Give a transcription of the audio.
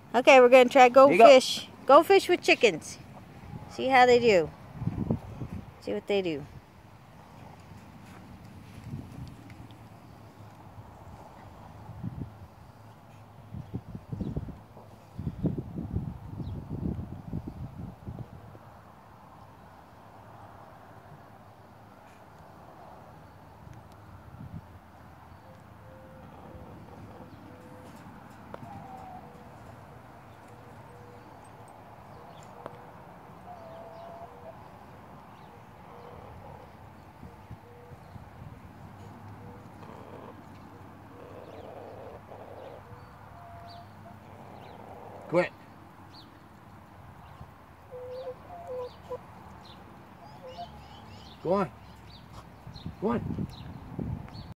Okay, we're going to try go fish. Go fish with chickens. See how they do. See what they do. Quit. Go on. Go on.